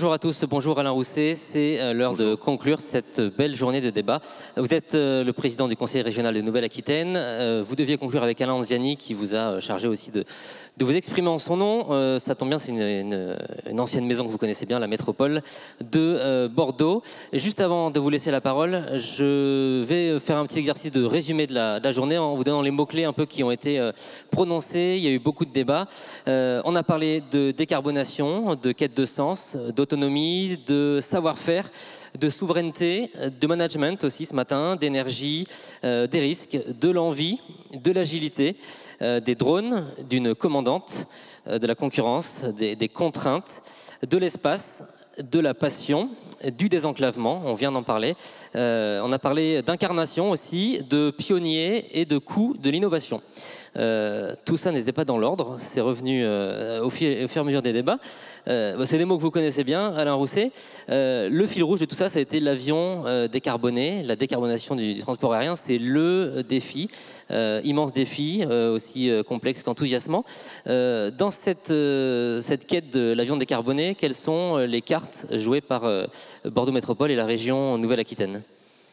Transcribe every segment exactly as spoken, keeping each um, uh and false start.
Bonjour à tous, bonjour Alain Rousset. C'est l'heure de conclure cette belle journée de débat. Vous êtes le président du Conseil régional de Nouvelle-Aquitaine. Vous deviez conclure avec Alain Anziani qui vous a chargé aussi de, de vous exprimer en son nom. Ça tombe bien, c'est une, une, une ancienne maison que vous connaissez bien, la métropole de Bordeaux. Et juste avant de vous laisser la parole, je vais faire un petit exercice de résumé de la, de la journée en vous donnant les mots-clés un peu qui ont été prononcés. Il y a eu beaucoup de débats. On a parlé de décarbonation, de quête de sens, d'autonomie, de savoir-faire, de souveraineté, de management aussi ce matin, d'énergie, euh, des risques, de l'envie, de l'agilité, euh, des drones, d'une commandante, euh, de la concurrence, des, des contraintes, de l'espace, de la passion, du désenclavement, on vient d'en parler. Euh, on a parlé d'incarnation aussi, de pionnier et de coût de l'innovation. Euh, tout ça n'était pas dans l'ordre, c'est revenu euh, au, fil, au fur et à mesure des débats. Euh, c'est des mots que vous connaissez bien, Alain Rousset. Euh, le fil rouge de tout ça, ça a été l'avion euh, décarboné, la décarbonation du, du transport aérien. C'est le défi, euh, immense défi, euh, aussi euh, complexe qu'enthousiasmant. Euh, dans cette, euh, cette quête de l'avion décarboné, quelles sont les cartes jouées par euh, Bordeaux Métropole et la région Nouvelle-Aquitaine ?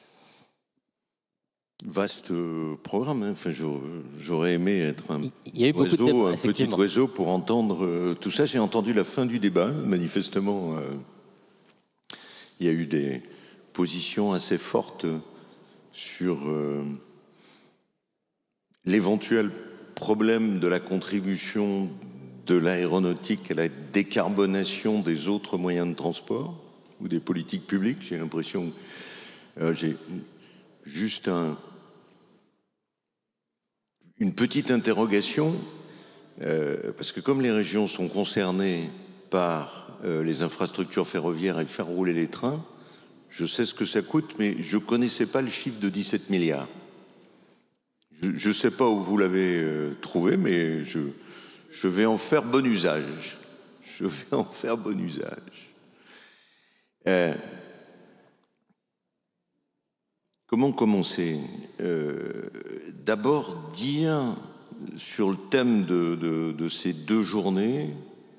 Vaste programme, hein. Enfin, j'aurais aimé être un, il y a eu oiseau, beaucoup de débats, un petit oiseau pour entendre euh, tout ça. J'ai entendu la fin du débat, manifestement. Euh, il y a eu des positions assez fortes sur euh, l'éventuel problème de la contribution de l'aéronautique à la décarbonation des autres moyens de transport ou des politiques publiques. J'ai l'impression que euh, j'ai juste un... Une petite interrogation, euh, parce que comme les régions sont concernées par euh, les infrastructures ferroviaires et faire rouler les trains, je sais ce que ça coûte, mais je ne connaissais pas le chiffre de dix-sept milliards. Je ne sais pas où vous l'avez euh, trouvé, mais je, je vais en faire bon usage. Je vais en faire bon usage. Euh, Comment commencer ? euh, D'abord dire sur le thème de, de, de ces deux journées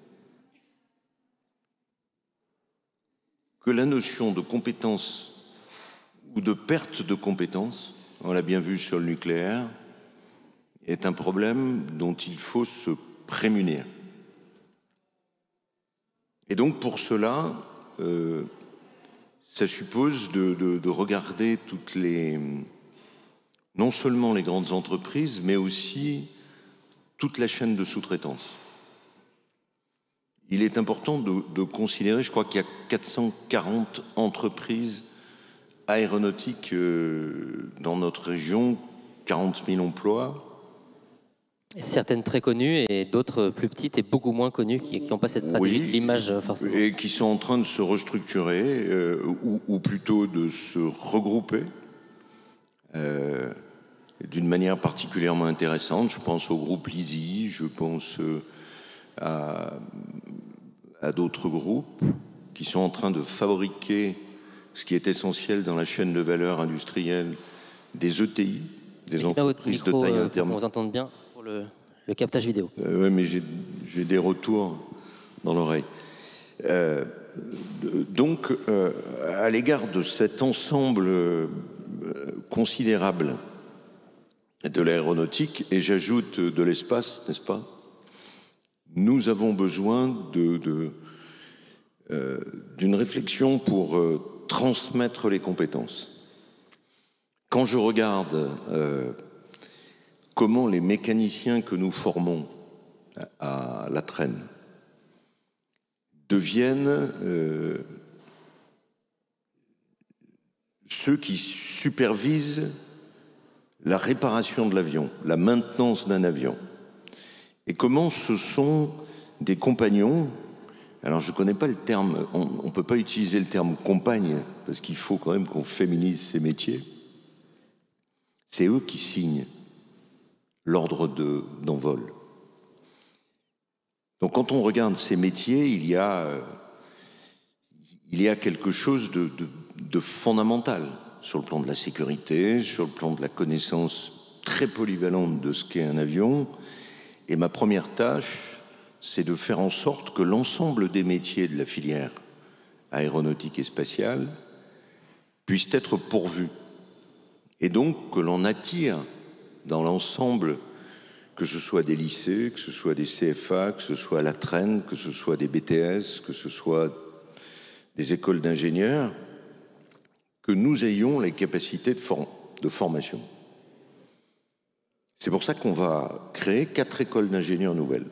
que la notion de compétence ou de perte de compétence, on l'a bien vu sur le nucléaire, est un problème dont il faut se prémunir. Et donc pour cela, euh, ça suppose de, de, de regarder toutes les, non seulement les grandes entreprises, mais aussi toute la chaîne de sous-traitance. Il est important de, de considérer, je crois qu'il y a quatre cent quarante entreprises aéronautiques euh, dans notre région, quarante mille emplois. Certaines très connues et d'autres plus petites et beaucoup moins connues qui n'ont pas cette stratégie oui, de l'image forcément. Et qui sont en train de se restructurer euh, ou, ou plutôt de se regrouper euh, d'une manière particulièrement intéressante. Je pense au groupe Lisi, je pense euh, à, à d'autres groupes qui sont en train de fabriquer ce qui est essentiel dans la chaîne de valeur industrielle des E T I, des entreprises de taille intermédiaire. On vous entend bien. Le, le captage vidéo. Euh, oui, mais j'ai des retours dans l'oreille. Euh, donc, euh, à l'égard de cet ensemble euh, considérable de l'aéronautique, et j'ajoute de l'espace, n'est-ce pas? Nous avons besoin de, de, euh, d'une réflexion pour euh, transmettre les compétences. Quand je regarde euh, comment les mécaniciens que nous formons à la traîne deviennent euh, ceux qui supervisent la réparation de l'avion, la maintenance d'un avion. Et comment ce sont des compagnons, alors je ne connais pas le terme, on ne peut pas utiliser le terme compagne, parce qu'il faut quand même qu'on féminise ces métiers. C'est eux qui signent l'ordre d'envol. Donc quand on regarde ces métiers, il y a, euh, il y a quelque chose de, de, de fondamental sur le plan de la sécurité, sur le plan de la connaissance très polyvalente de ce qu'est un avion. Et ma première tâche, c'est de faire en sorte que l'ensemble des métiers de la filière aéronautique et spatiale puissent être pourvus. Et donc que l'on attire dans l'ensemble, que ce soit des lycées, que ce soit des C F A, que ce soit la T R E N, que ce soit des B T S, que ce soit des écoles d'ingénieurs, que nous ayons les capacités de, for de formation. C'est pour ça qu'on va créer quatre écoles d'ingénieurs nouvelles.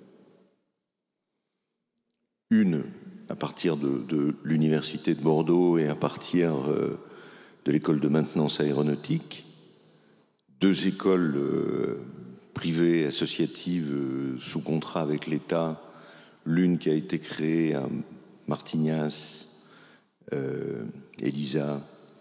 Une à partir de, de l'Université de Bordeaux et à partir euh, de l'école de maintenance aéronautique, deux écoles euh, privées associatives euh, sous contrat avec l'État, l'une qui a été créée à Martignas, euh, Elisa,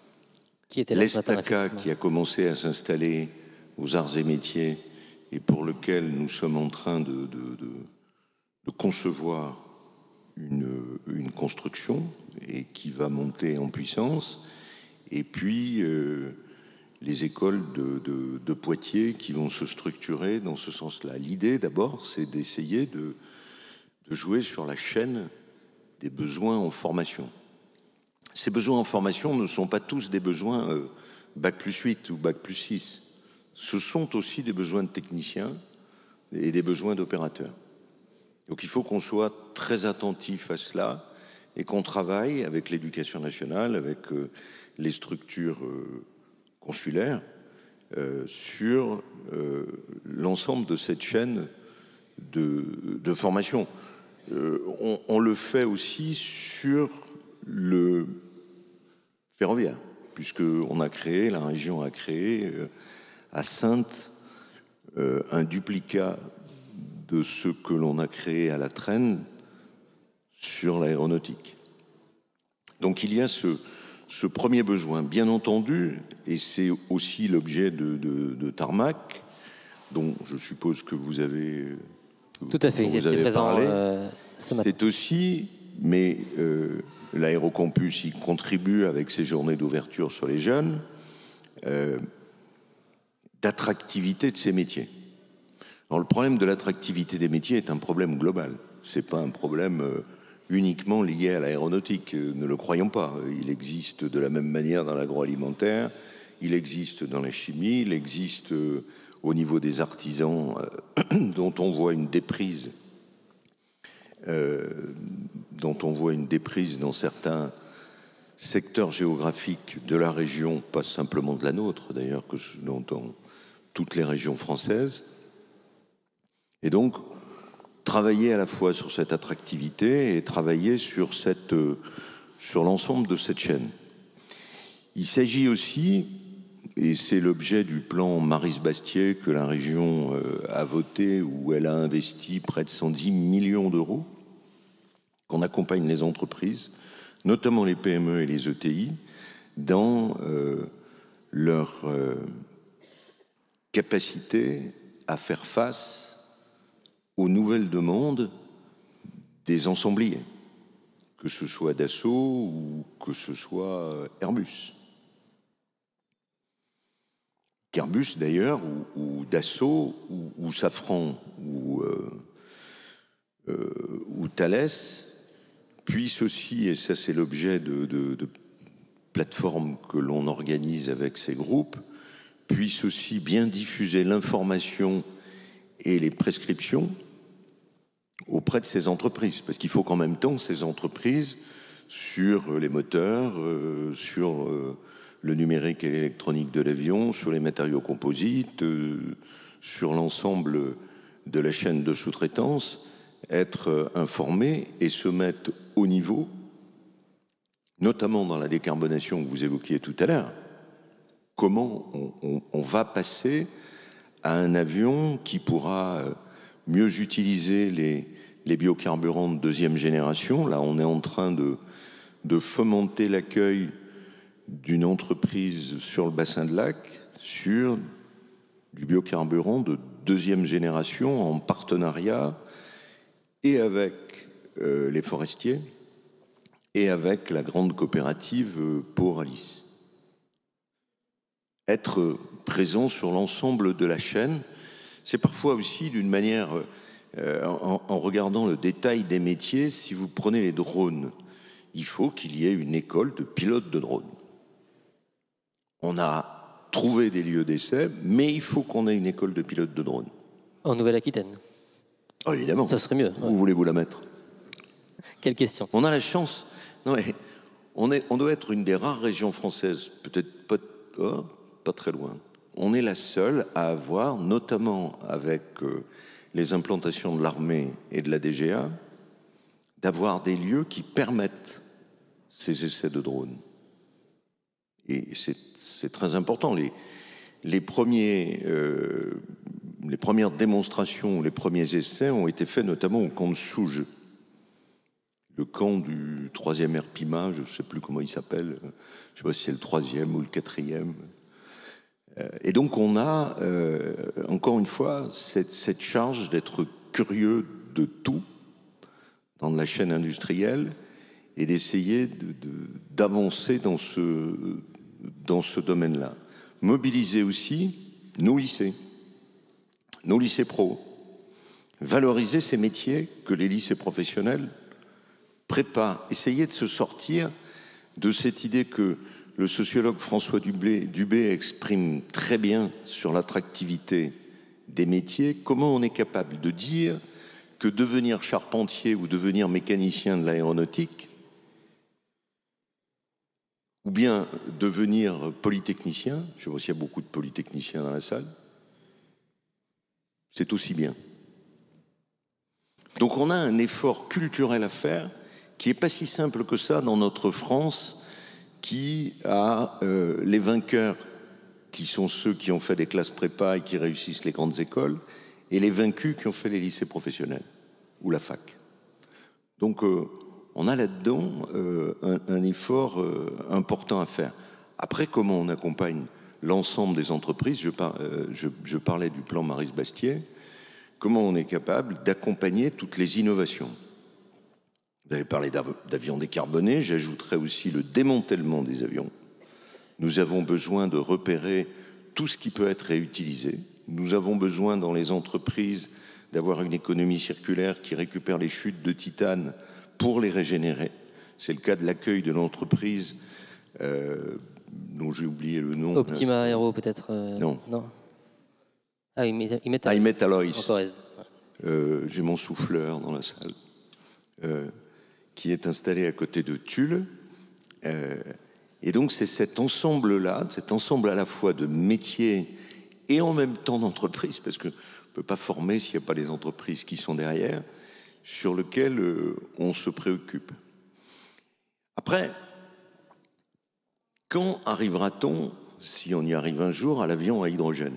l'Estaca qui a commencé à s'installer aux arts et métiers et pour lequel nous sommes en train de, de, de, de concevoir une, une construction et qui va monter en puissance, et puis euh, les écoles de, de, de Poitiers qui vont se structurer dans ce sens-là. L'idée d'abord, c'est d'essayer de, de jouer sur la chaîne des besoins en formation. Ces besoins en formation ne sont pas tous des besoins euh, bac plus huit ou bac plus six. Ce sont aussi des besoins de techniciens et des besoins d'opérateurs. Donc il faut qu'on soit très attentif à cela et qu'on travaille avec l'éducation nationale, avec euh, les structures euh, consulaires, euh, sur euh, l'ensemble de cette chaîne de, de formation. Euh, on, on le fait aussi sur le ferroviaire, puisqu'on a créé, la région a créé euh, à Saintes euh, un duplicat de ce que l'on a créé à la T R E N sur l'aéronautique. Donc il y a ce, ce premier besoin, bien entendu, et c'est aussi l'objet de, de, de Tarmac, dont je suppose que vous avez, Tout à fait, vous avez parlé. Euh, c'est aussi, mais euh, l'aérocampus y contribue avec ses journées d'ouverture sur les jeunes, euh, d'attractivité de ces métiers. Alors, le problème de l'attractivité des métiers est un problème global. Ce n'est pas un problème euh, uniquement lié à l'aéronautique. Euh, ne le croyons pas. Il existe de la même manière dans l'agroalimentaire, il existe dans la chimie, il existe euh, au niveau des artisans euh, dont on voit une déprise, euh, dont on voit une déprise dans certains secteurs géographiques de la région, pas simplement de la nôtre d'ailleurs, que dans, dans toutes les régions françaises. Et donc, travailler à la fois sur cette attractivité et travailler sur, cette, euh, sur l'ensemble de cette chaîne. Il s'agit aussi, et c'est l'objet du plan Maris-Bastier que la région euh, a voté, où elle a investi près de cent dix millions d'euros, qu'on accompagne les entreprises, notamment les P M E et les E T I, dans euh, leur euh, capacité à faire face aux nouvelles demandes des ensembliers, que ce soit Dassault ou que ce soit Airbus. Qu'Airbus d'ailleurs, ou, ou Dassault, ou, ou Safran, ou, euh, euh, ou Thales, puissent aussi, et ça c'est l'objet de, de, de plateformes que l'on organise avec ces groupes, puissent aussi bien diffuser l'information et les prescriptions auprès de ces entreprises. Parce qu'il faut qu'en même temps, ces entreprises, sur les moteurs, euh, sur euh, le numérique et l'électronique de l'avion, sur les matériaux composites, euh, sur l'ensemble de la chaîne de sous-traitance, être informées et se mettre au niveau, notamment dans la décarbonation que vous évoquiez tout à l'heure. Comment on, on, on va passer à un avion qui pourra mieux utiliser les, les biocarburants de deuxième génération. Là, on est en train de, de fomenter l'accueil d'une entreprise sur le bassin de Lac sur du biocarburant de deuxième génération en partenariat et avec euh, les forestiers et avec la grande coopérative Pau-Rallye. Être présent sur l'ensemble de la chaîne, c'est parfois aussi d'une manière, euh, en, en regardant le détail des métiers, si vous prenez les drones, il faut qu'il y ait une école de pilotes de drones. On a trouvé des lieux d'essai, mais il faut qu'on ait une école de pilotes de drones. En Nouvelle-Aquitaine? Oh, évidemment. Ça serait mieux. Ouais. Où voulez-vous la mettre? Quelle question? On a la chance. Non, mais on, est, on doit être une des rares régions françaises, peut-être pas, oh, pas très loin. On est la seule à avoir, notamment avec euh, les implantations de l'armée et de la D G A, d'avoir des lieux qui permettent ces essais de drones. Et c'est très important. Les, les, premiers, euh, les premières démonstrations, les premiers essais ont été faits notamment au camp de Souges, le camp du troisième R P I M A, je ne sais plus comment il s'appelle, je ne sais pas si c'est le troisième ou le quatrième. Et donc on a, euh, encore une fois, cette, cette charge d'être curieux de tout dans la chaîne industrielle et d'essayer d'avancer de, de, dans ce, dans ce domaine-là. Mobiliser aussi nos lycées, nos lycées pro. Valoriser ces métiers que les lycées professionnels préparent. Essayer de se sortir de cette idée que le sociologue François Dubé, Dubé exprime très bien sur l'attractivité des métiers, comment on est capable de dire que devenir charpentier ou devenir mécanicien de l'aéronautique, ou bien devenir polytechnicien, je vois s'il y a beaucoup de polytechniciens dans la salle, c'est aussi bien. Donc on a un effort culturel à faire qui n'est pas si simple que ça dans notre France, qui a euh, les vainqueurs qui sont ceux qui ont fait des classes prépa et qui réussissent les grandes écoles, et les vaincus qui ont fait les lycées professionnels ou la fac. Donc euh, on a là-dedans euh, un, un effort euh, important à faire. Après, comment on accompagne l'ensemble des entreprises, je, par, euh, je, je parlais du plan Maris-Bastier, comment on est capable d'accompagner toutes les innovations. Vous avez parlé d'avions décarbonés, j'ajouterais aussi le démantèlement des avions. Nous avons besoin de repérer tout ce qui peut être réutilisé. Nous avons besoin dans les entreprises d'avoir une économie circulaire qui récupère les chutes de titane pour les régénérer. C'est le cas de l'accueil de l'entreprise euh, dont j'ai oublié le nom. Optima Aero peut-être euh, Non. non. Ah, ils mettent, ils mettent ah, Imetalloys. En Corrèze. Euh, j'ai mon souffleur dans la salle. Euh, qui est installé à côté de Tulle. Euh, et donc c'est cet ensemble-là, cet ensemble à la fois de métiers et en même temps d'entreprises, parce qu'on ne peut pas former s'il n'y a pas les entreprises qui sont derrière, sur lequel euh, on se préoccupe. Après, quand arrivera-t-on, si on y arrive un jour, à l'avion à hydrogène?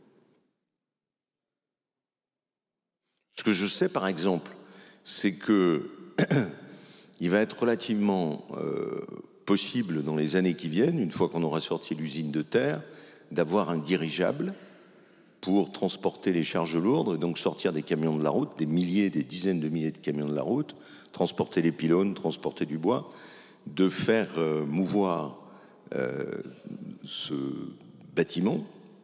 Ce que je sais par exemple, c'est que il va être relativement euh, possible dans les années qui viennent, une fois qu'on aura sorti l'usine de terre, d'avoir un dirigeable pour transporter les charges lourdes, et donc sortir des camions de la route, des milliers, des dizaines de milliers de camions de la route, transporter les pylônes, transporter du bois, de faire euh, mouvoir euh, ce bâtiment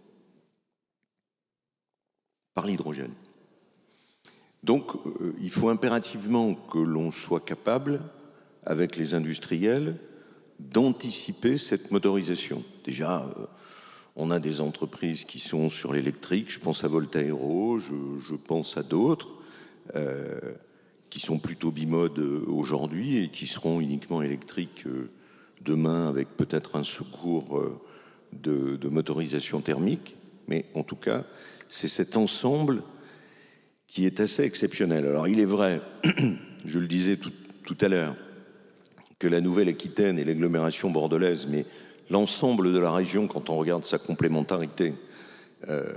par l'hydrogène. Donc, euh, il faut impérativement que l'on soit capable, avec les industriels, d'anticiper cette motorisation. Déjà, euh, on a des entreprises qui sont sur l'électrique, je pense à Voltaero, je, je pense à d'autres, euh, qui sont plutôt bimode aujourd'hui et qui seront uniquement électriques euh, demain, avec peut-être un secours euh, de, de motorisation thermique. Mais en tout cas, c'est cet ensemble qui est assez exceptionnel. Alors il est vrai, je le disais tout, tout à l'heure, que la Nouvelle-Aquitaine et l'agglomération bordelaise, mais l'ensemble de la région, quand on regarde sa complémentarité, euh,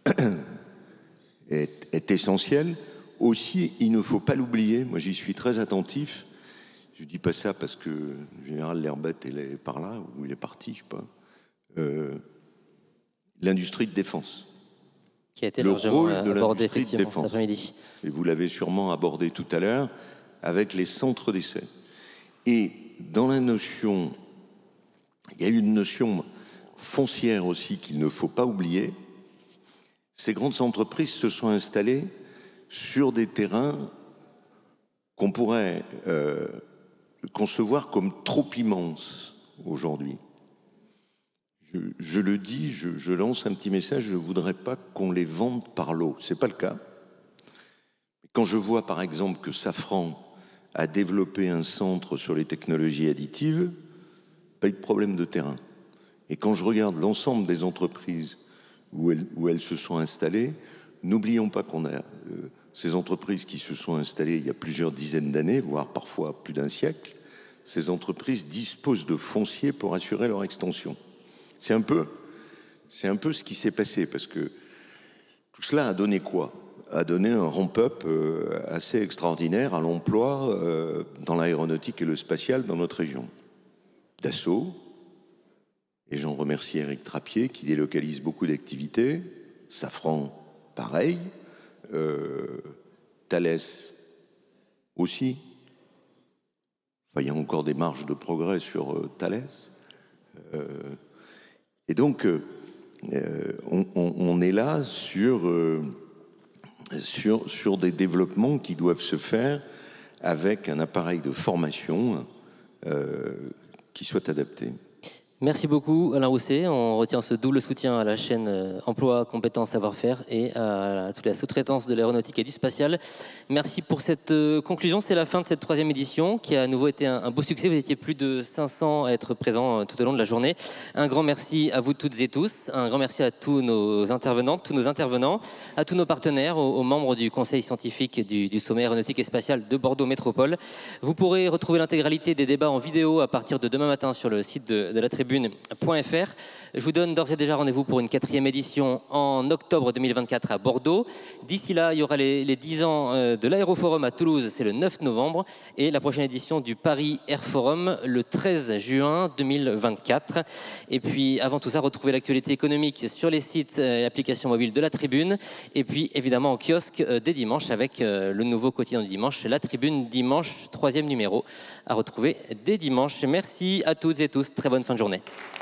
est, est essentiel. Aussi, il ne faut pas l'oublier, moi j'y suis très attentif, je ne dis pas ça parce que le général Lerbat est par là, ou il est parti, je ne sais pas, euh, l'industrie de défense. Qui a été le largement rôle de abordé l'industrie de effectivement cet défense. après-midi. Et vous l'avez sûrement abordé tout à l'heure avec les centres d'essai. Et dans la notion, il y a une notion foncière aussi qu'il ne faut pas oublier. Ces grandes entreprises se sont installées sur des terrains qu'on pourrait euh, concevoir comme trop immenses aujourd'hui. Je, je le dis, je, je lance un petit message, je ne voudrais pas qu'on les vende par lot. Ce n'est pas le cas. Quand je vois par exemple que Safran a développé un centre sur les technologies additives, pas de problème de terrain. Et quand je regarde l'ensemble des entreprises où elles, où elles se sont installées, n'oublions pas qu'on a euh, ces entreprises qui se sont installées il y a plusieurs dizaines d'années, voire parfois plus d'un siècle. Ces entreprises disposent de foncier pour assurer leur extension. C'est un peu, c'est un peu ce qui s'est passé, parce que tout cela a donné quoi ? A donné un ramp-up euh, assez extraordinaire à l'emploi euh, dans l'aéronautique et le spatial dans notre région. Dassault, et j'en remercie Éric Trappier qui délocalise beaucoup d'activités, Safran, pareil, euh, Thales aussi. Enfin, il y a encore des marges de progrès sur euh, Thales. Euh, et donc, euh, on, on, on est là sur... Euh, Sur, sur des développements qui doivent se faire avec un appareil de formation euh, qui soit adapté. Merci beaucoup Alain Rousset. On retient ce double soutien à la chaîne euh, emploi, compétences, savoir-faire et à, à toute la sous-traitance de l'aéronautique et du spatial. Merci pour cette euh, conclusion. C'est la fin de cette troisième édition qui a à nouveau été un, un beau succès. Vous étiez plus de cinq cents à être présents euh, tout au long de la journée. Un grand merci à vous toutes et tous. Un grand merci à tous nos intervenants, tous nos intervenants, à tous nos partenaires, aux, aux membres du conseil scientifique du, du sommet aéronautique et spatial de Bordeaux Métropole. Vous pourrez retrouver l'intégralité des débats en vidéo à partir de demain matin sur le site de, de la Tribune. .fr. Je vous donne d'ores et déjà rendez-vous pour une quatrième édition en octobre deux mille vingt-quatre à Bordeaux. D'ici là, il y aura les, les dix ans de l'Aéroforum à Toulouse, c'est le neuf novembre, et la prochaine édition du Paris Air Forum le treize juin deux mille vingt-quatre. Et puis, avant tout ça, retrouvez l'actualité économique sur les sites et applications mobiles de la Tribune, et puis évidemment en kiosque dès dimanche avec le nouveau quotidien du dimanche, la Tribune Dimanche, troisième numéro, à retrouver dès dimanche. Merci à toutes et tous, très bonne fin de journée.